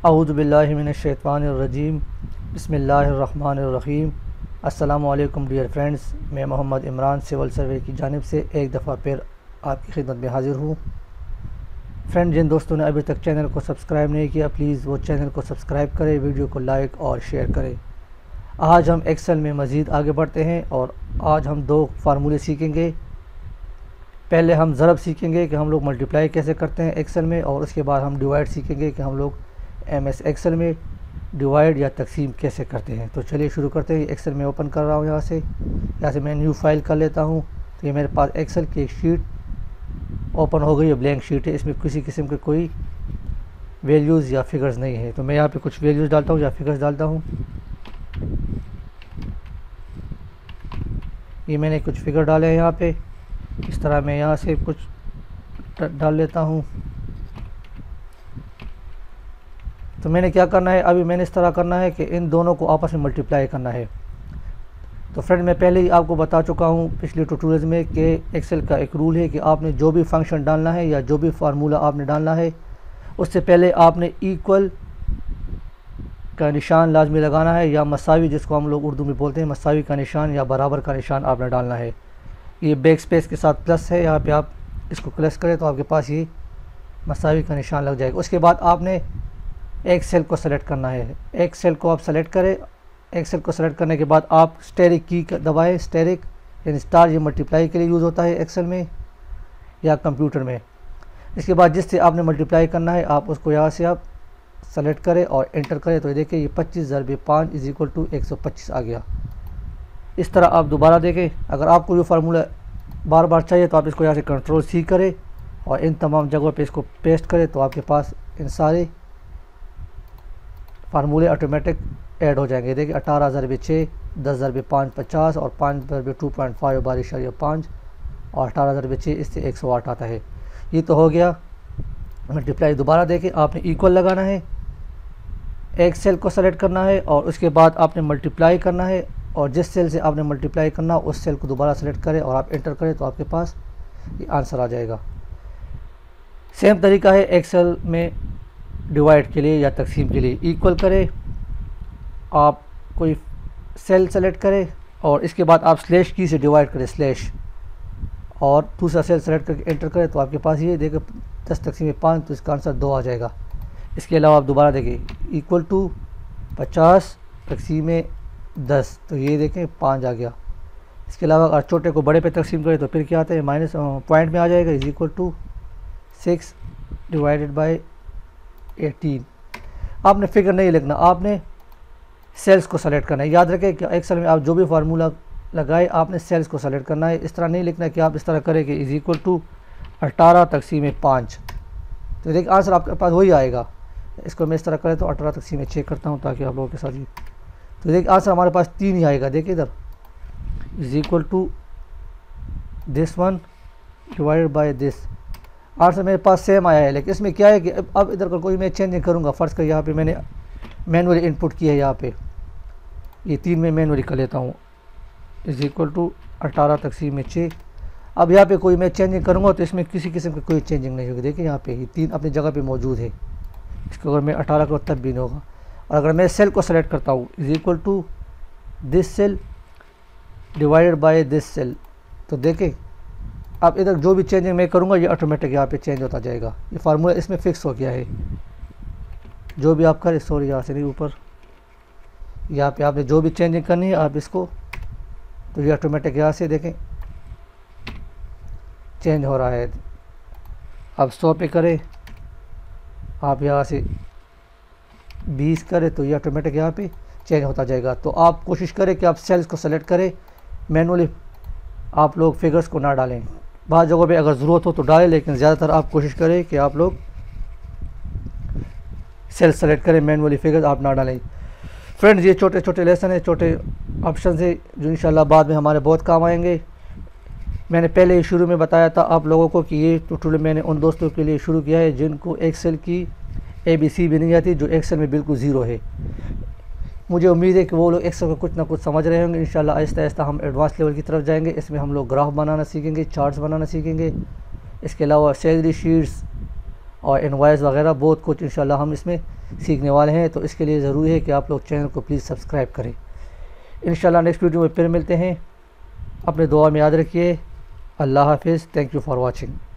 औज़ु बिल्लाहि मिनश्शैतानिर्रजीम बिस्मिल्लाहिर्रहमानिर्रहीम। अस्सलामु अलैकुम डियर फ्रेंड्स, मैं मोहम्मद इमरान सिविल सर्वे की जानिब से एक दफ़ा फिर आपकी खिदमत में हाज़िर हूँ। फ्रेंड, जिन दोस्तों ने अभी तक चैनल को सब्सक्राइब नहीं किया, प्लीज़ वो चैनल को सब्सक्राइब करें, वीडियो को लाइक और शेयर करें। आज हम एक्सेल में मज़ीद आगे बढ़ते हैं और आज हम दो फार्मूले सीखेंगे। पहले हम ज़रब सीखेंगे कि हम लोग मल्टीप्लाई कैसे करते हैं एक्सेल में, और उसके बाद हम डिवाइड सीखेंगे कि हम लोग MS एक्सेल में डिवाइड या तकसीम कैसे करते हैं। तो चलिए शुरू करते हैं। एक्सेल में ओपन कर रहा हूँ, यहाँ से मैं न्यू फाइल कर लेता हूँ। तो ये मेरे पास एक्सेल की एक शीट ओपन हो गई है, ब्लैंक शीट है, इसमें किसी किस्म के कोई वैल्यूज़ या फिगर्स नहीं है। तो मैं यहाँ पे कुछ वैल्यूज़ डालता हूँ या फिगर्स डालता हूँ। ये मैंने कुछ फिगर डाले हैं यहाँ पे। इस तरह मैं यहाँ से कुछ डाल लेता हूँ। तो मैंने क्या करना है, अभी मैंने इस तरह करना है कि इन दोनों को आपस में मल्टीप्लाई करना है। तो फ्रेंड, मैं पहले ही आपको बता चुका हूँ पिछले ट्यूटोरियल्स में कि एक्सेल का एक रूल है कि आपने जो भी फंक्शन डालना है या जो भी फार्मूला आपने डालना है, उससे पहले आपने इक्वल का निशान लाजमी लगाना है, या मसावी जिसको हम लोग उर्दू में बोलते हैं, मसावी का निशान या बराबर का निशान आपने डालना है। ये बैक स्पेस के साथ प्लस है, यहाँ पे आप इसको प्लस करें तो आपके पास ये मसावी का निशान लग जाएगा। उसके बाद आपने एक सेल को सेलेक्ट करना है। एक सेल को आप सेलेक्ट करें। एक सेल को सेलेक्ट करने के बाद आप स्टेरिक की दबाएं। स्टेरिक यानी स्टार, ये मल्टीप्लाई के लिए यूज़ होता है एक्सेल में या कंप्यूटर में। इसके बाद जिससे आपने मल्टीप्लाई करना है, आप उसको यहाँ से आप सेलेक्ट करें और एंटर करें। तो ये देखिए, ये 25 × 5 = 125 आ गया। इस तरह आप दोबारा देखें। अगर आपको ये फार्मूला बार बार चाहिए तो आप इसको यहाँ से Ctrl+C करें और इन तमाम जगहों पे इसको पेस्ट करें, तो आपके पास इन सारे फार्मूले ऑटोमेटिक ऐड हो जाएंगे। देखिए, 18 × 6, 10 × 5 50 और 5 × 2.5 12.5 और 18 × 6 इससे 108 आता है। ये तो हो गया मल्टीप्लाई। दोबारा देखें, आपने इक्वल लगाना है, एक सेल को सेलेक्ट करना है और उसके बाद आपने मल्टीप्लाई करना है, और जिस सेल से आपने मल्टीप्लाई करना उस सेल को दोबारा सेलेक्ट करें और आप एंटर करें तो आपके पास ये आंसर आ जाएगा। सेम तरीका है एक्सेल में डिवाइड के लिए या तकसीम के लिए। इक्वल करें, आप कोई सेल सेलेक्ट करें और इसके बाद आप स्लैश की से डिवाइड करें, स्लैश, और दूसरा सेल सेलेक्ट करके एंटर करें तो आपके पास ये देखिए 10 तकसीम 5, तो इसका आंसर 2 आ जाएगा। इसके अलावा आप दोबारा देखें, = 50 तकसीम 10, तो ये देखें 5 आ गया। इसके अलावा अगर छोटे को बड़े पे तकसीम करें तो फिर क्या आता है, माइनस पॉइंट में आ जाएगा, = 6 / 18। आपने फिगर नहीं लिखना, आपने सेल्स को सेलेक्ट करना है। याद रखें कि एक्सेल में आप जो भी फार्मूला लगाए आपने सेल्स को सेलेक्ट करना है। इस तरह नहीं लिखना कि आप इस तरह करें कि = 18 तकसीम 5, तो देखिए आंसर आपके पास वही आएगा। इसको मैं इस तरह करें तो 18 तकसीम 6 करता हूँ ताकि आप लोगों के साथ ही, तो देखिए आंसर हमारे पास 3 ही आएगा। देखिए इधर = this one / this, आंसर मेरे पास सेम आया है। लेकिन इसमें क्या है कि अब इधर का कोई मैं चेंजिंग करूँगा। फ़र्ज़ कर यहाँ पे मैंने मैनुअली इनपुट किया है, यहाँ पे ये 3 में मैनुअली कर लेता हूँ, = 18 तकसीम 6। अब यहाँ पे कोई मैं चेंजिंग करूँगा तो इसमें किसी किस्म की कोई चेंजिंग नहीं होगी। देखिए यहाँ पे ये 3 अपनी जगह पे मौजूद है। इसको अगर मैं 18 करूँ तब भी नहीं होगा। और अगर मैं सेल को सेलेक्ट करता हूँ, = this cell / this cell, तो देखें अब इधर जो भी चेंजिंग मैं करूँगा ये ऑटोमेटिक यहाँ पे चेंज होता जाएगा। ये फार्मूला इसमें फ़िक्स हो गया है। जो भी आप करें, सॉरी यहाँ से नहीं, ऊपर यहाँ पे आपने जो भी चेंजिंग करनी है आप इसको, तो ये ऑटोमेटिक यहाँ से देखें चेंज हो रहा है। अब 100 पे करें, आप यहाँ से 20 करें तो ये ऑटोमेटिक यहाँ पे चेंज होता जाएगा। तो आप कोशिश करें कि आप सेल्स को सेलेक्ट करें, मैनुअली आप लोग फिगर्स को ना डालें। बाद जगहों पे अगर ज़रूरत हो तो डालें, लेकिन ज़्यादातर आप कोशिश करें कि आप लोग सेल सेलेक्ट करें, मैनुअली फिगर्स आप ना डालें। फ्रेंड्स, ये छोटे छोटे लेसन है, छोटे ऑप्शन है जो इंशाल्लाह बाद में हमारे बहुत काम आएंगे। मैंने पहले ही शुरू में बताया था आप लोगों को कि ये ट्यूटोरियल मैंने उन दोस्तों के लिए शुरू किया है जिनको एक्सेल की ABC भी नहीं आती, जो एक्सेल में बिल्कुल ज़ीरो है। मुझे उम्मीद है कि वो लोग एक्सेल को कुछ ना कुछ समझ रहे होंगे। इंशाल्लाह आहिस्ता आहिस्ता हम एडवांस लेवल की तरफ जाएंगे। इसमें हम लोग ग्राफ बनाना सीखेंगे, चार्ट्स बनाना सीखेंगे। इसके अलावा सैलरी शीट्स और इनवॉइस वगैरह बहुत कुछ इंशाल्लाह हम इसमें सीखने वाले हैं। तो इसके लिए ज़रूरी है कि आप लोग चैनल को प्लीज़ सब्सक्राइब करें। इंशाल्लाह नेक्स्ट वीडियो में फिर मिलते हैं। अपने दुआ में याद रखिए। अल्लाह हाफिज़। Thank you for watching.